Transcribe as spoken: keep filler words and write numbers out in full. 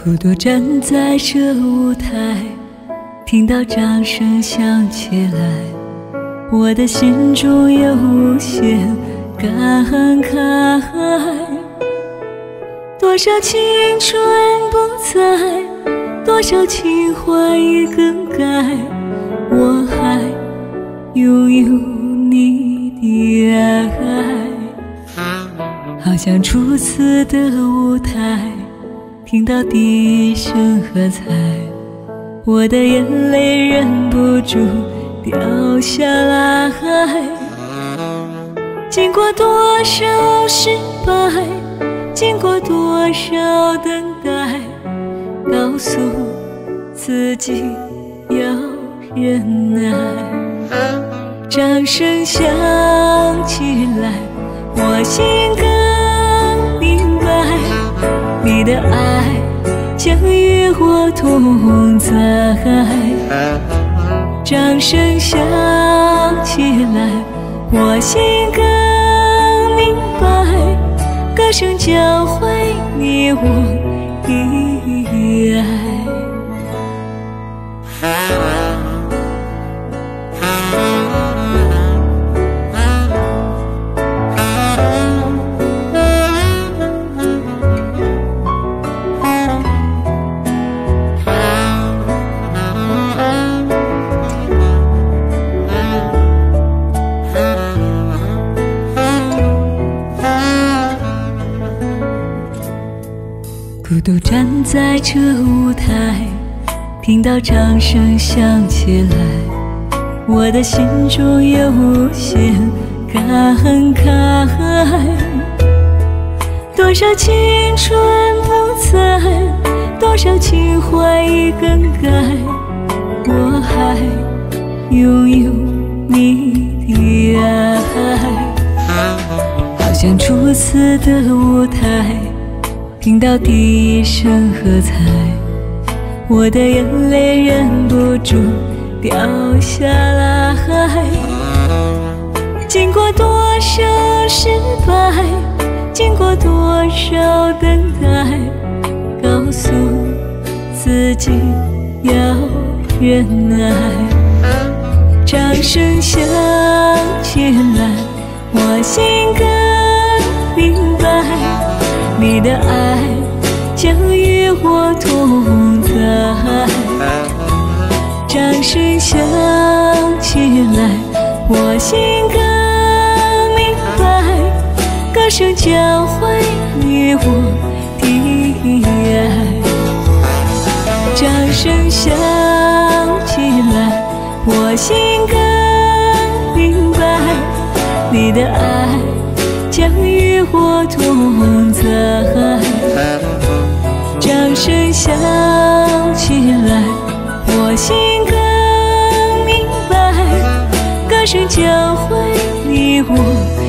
孤独站在这舞台，听到掌声响起来，我的心中有无限感慨。多少青春不在，多少情怀已更改，我还拥有你的爱。好像初次的舞台，听到第一声喝彩，我的眼泪忍不住掉下来。经过多少失败，经过多少等待，告诉自己要忍耐。掌声响起来，我心更明白，你的爱将与我同在。掌声响起来，我心更明白，歌声教会你我的爱。孤独站在这舞台，听到掌声响起来，我的心中有无限感慨。多少青春不在，多少情怀已更改，我还拥有你的爱。好像初次的舞台，听到第一声喝彩，我的眼泪忍不住掉下来。经过多少失败，经过多少等待，告诉自己要忍耐。掌声响起来，我心更明白，你的爱将与我同在。掌声响起来，我心更明白，歌声教会你我的爱。掌声响起来，我心更明白，你的爱将与我同在。掌声响起来，我心更明白，歌声教会你我